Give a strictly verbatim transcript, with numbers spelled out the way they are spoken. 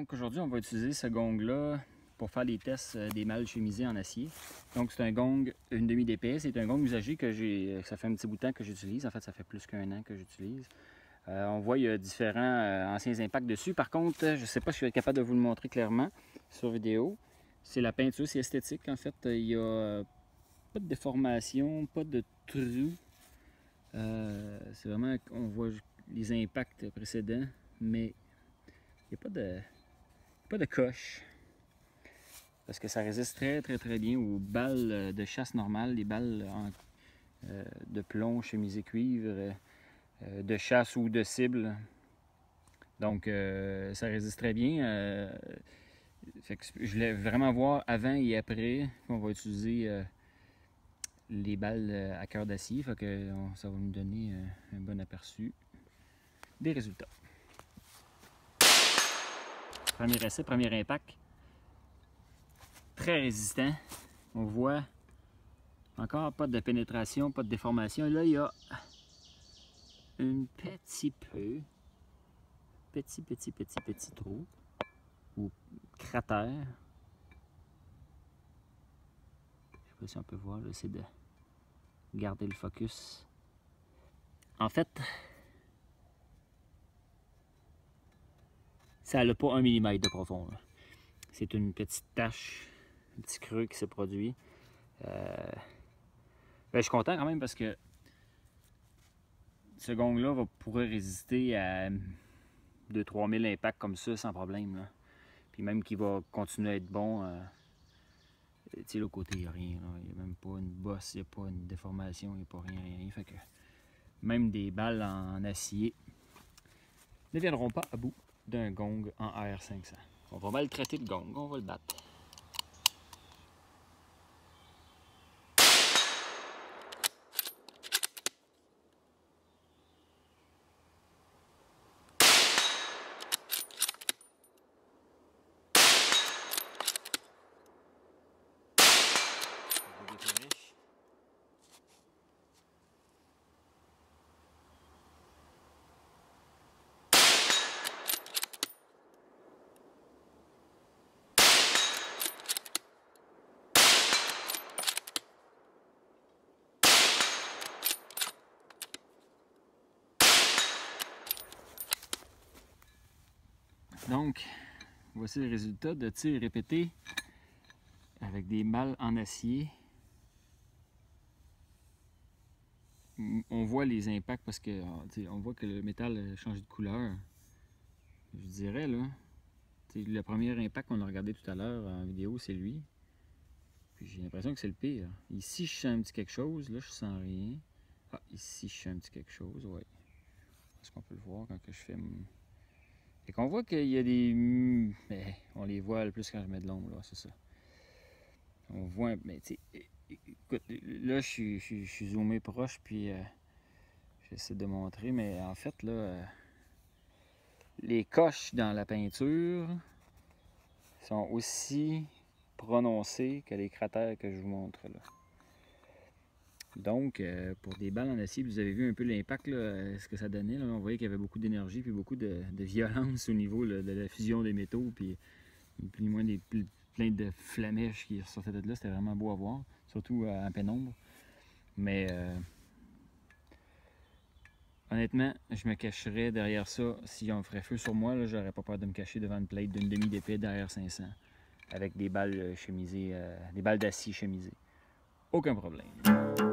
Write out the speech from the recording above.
Donc aujourd'hui, on va utiliser ce gong-là pour faire les tests des balles chemisées en acier. Donc c'est un gong une demi d'épais. C'est un gong usagé que j'ai, ça fait un petit bout de temps que j'utilise. En fait, ça fait plus qu'un an que j'utilise. Euh, on voit il y a différents euh, anciens impacts dessus. Par contre, je ne sais pas si je vais être capable de vous le montrer clairement sur vidéo. C'est la peinture, c'est esthétique. En fait, il n'y a pas de déformation, pas de trous. Euh, c'est vraiment, on voit les impacts précédents, mais il n'y a pas de, pas de coche. Parce que ça résiste très très très bien aux balles de chasse normales, les balles en, euh, de plomb, chemisé cuivre, euh, de chasse ou de cible. Donc euh, ça résiste très bien. Euh, fait que je voulais vraiment voir avant et après qu'on va utiliser euh, les balles à cœur d'acier. Fait que on, ça va nous donner euh, un bon aperçu des résultats. Premier essai, premier impact. Très résistant. On voit encore pas de pénétration, pas de déformation. Là, il y a un petit peu, petit, petit, petit, petit trou ou cratère. Je sais pas si on peut voir, j'essaie de garder le focus. En fait, ça n'a pas un millimètre de profondeur. C'est une petite tache, un petit creux qui s'est produit. Euh, ben, je suis content quand même parce que ce gong-là va pourrait résister à deux à trois mille impacts comme ça sans problème. Là. Puis même qu'il va continuer à être bon, euh, tu sais, l'autre côté, il n'y a rien. Là. Il n'y a même pas une bosse, il n'y a pas une déformation, il n'y a pas rien, rien. Fait que même des balles en acier ne viendront pas à bout d'un gong en R cinq cents. On va maltraiter le gong, on va le battre. Donc, voici le résultat de tir répété avec des balles en acier. On voit les impacts parce que on voit que le métal a changé de couleur. Je dirais là, le premier impact qu'on a regardé tout à l'heure en vidéo, c'est lui. Puis j'ai l'impression que c'est le pire. Ici, je sens un petit quelque chose. Là, je sens rien. Ah, ici, je sens un petit quelque chose. Ouais. Est-ce qu'on peut le voir quand que je fais... Fait qu'on voit qu'il y a des... Mais on les voit le plus quand je mets de l'ombre, là, c'est ça. On voit... Mais tu sais, écoute, là, je suis, je suis, je suis zoomé proche, puis euh, j'essaie de montrer, mais en fait, là, euh, les coches dans la peinture sont aussi prononcées que les cratères que je vous montre, là. Donc, euh, pour des balles en acier, vous avez vu un peu l'impact, ce que ça donnait. Là. On voyait qu'il y avait beaucoup d'énergie puis beaucoup de, de violence au niveau là, de la fusion des métaux. Puis, plus ou moins des, plein de flamèches qui ressortaient de là. C'était vraiment beau à voir, surtout en pénombre. Mais, euh, honnêtement, je me cacherais derrière ça. Si on ferait feu sur moi, je n'aurais pas peur de me cacher devant une plate d'une demi d'épais derrière cinq cents avec des balles chemisées, euh, des balles d'acier chemisées. Aucun problème.